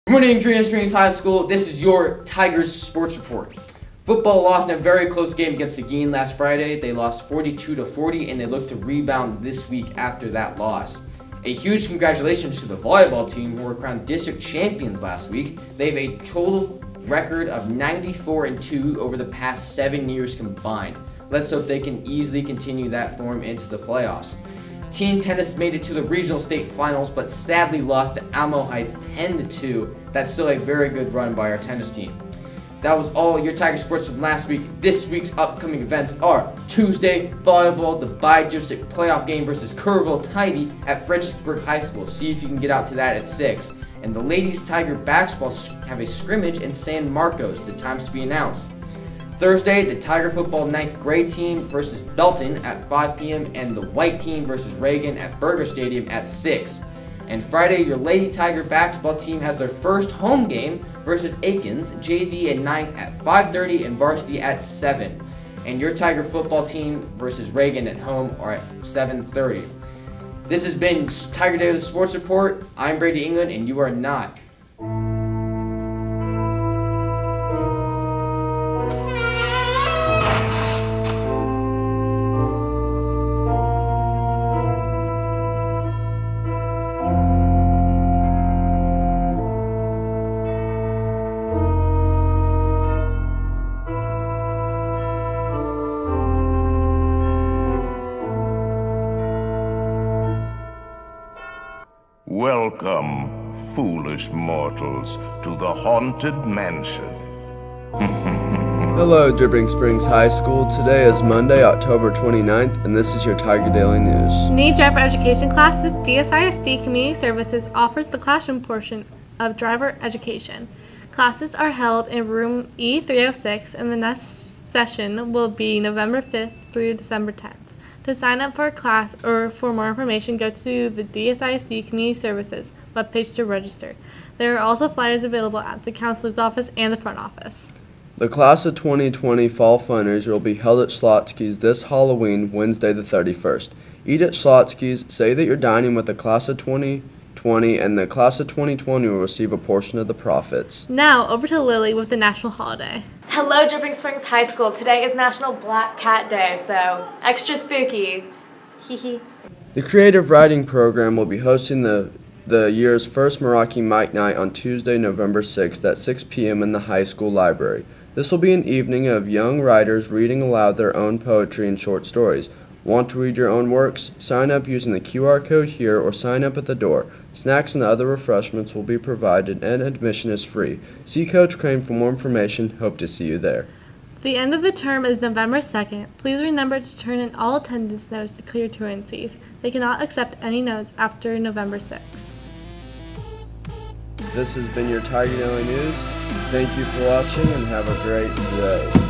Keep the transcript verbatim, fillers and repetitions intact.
Good morning, Dripping Springs High School. This is your Tigers Sports Report. Football lost in a very close game against Seguin last Friday. They lost forty-two to forty, and they look to rebound this week after that loss. A huge congratulations to the volleyball team, who were crowned district champions last week. They have a total record of ninety-four and two over the past seven years combined. Let's hope they can easily continue that form into the playoffs. Team tennis made it to the regional state finals, but sadly lost to Alamo Heights ten to two. That's still a very good run by our tennis team. That was all your Tiger Sports from last week. This week's upcoming events are Tuesday, volleyball, the bi-district playoff game versus Kerrville-Tybee at Fredericksburg High School. See if you can get out to that at six. And the ladies Tiger basketball have a scrimmage in San Marcos. The times to be announced. Thursday, the Tiger football ninth grade team versus Belton at five p m and the white team versus Reagan at Burger Stadium at six. And Friday, your Lady Tiger basketball team has their first home game versus Aikens, J V and ninth at five thirty and varsity at seven. And your Tiger football team versus Reagan at home are at seven thirty. This has been Tiger Daily Sports Report. I'm Brady England, and you are not. Welcome, foolish mortals, to the Haunted Mansion. Hello, Dripping Springs High School. Today is Monday, October twenty-ninth, and this is your Tiger Daily News. Need driver education classes? D S I S D Community Services offers the classroom portion of driver education. Classes are held in room E three oh six, and the next session will be November fifth through December tenth. To sign up for a class or for more information, go to the D S I S D Community Services webpage to register. There are also flyers available at the counselor's office and the front office. The Class of twenty twenty Fall Fundraiser will be held at Schlotzsky's this Halloween, Wednesday the thirty-first. Eat at Schlotzsky's, say that you're dining with the Class of twenty twenty, and the Class of twenty twenty will receive a portion of the profits. Now, over to Lily with the national holiday. Hello, Dripping Springs High School. Today is National Black Cat Day, so extra spooky. Hee hee. The Creative Writing Program will be hosting the, the year's first Meraki Mike Night on Tuesday, November sixth at six p m in the high school library. This will be an evening of young writers reading aloud their own poetry and short stories. Want to read your own works? Sign up using the Q R code here or sign up at the door. Snacks and other refreshments will be provided and admission is free. See Coach Crane for more information. Hope to see you there. The end of the term is November second. Please remember to turn in all attendance notes to clear truancies. They cannot accept any notes after November sixth. This has been your Tiger Daily News. Thank you for watching and have a great day.